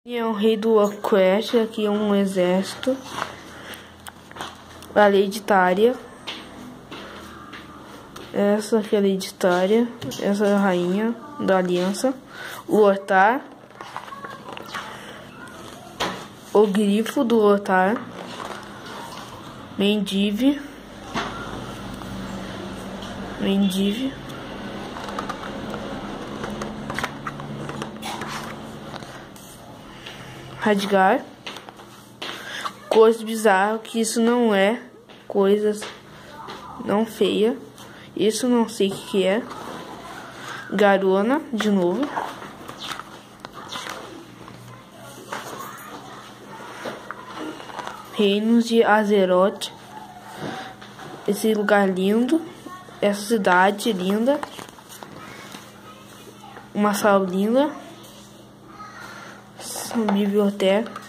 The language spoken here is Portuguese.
É o rei do Warcraft, aqui é um exército. A Lady Tária. Essa aqui é a Lady Tária. Essa é a rainha da aliança. O Lothar. O grifo do Lothar. Mendive. Radgar. Coisas bizarras, que isso não é coisas não feia. Isso não sei o que é. Garona, de novo. Reinos de Azeroth. Esse lugar lindo. Essa cidade linda. Uma sala linda. Uma biblioteca.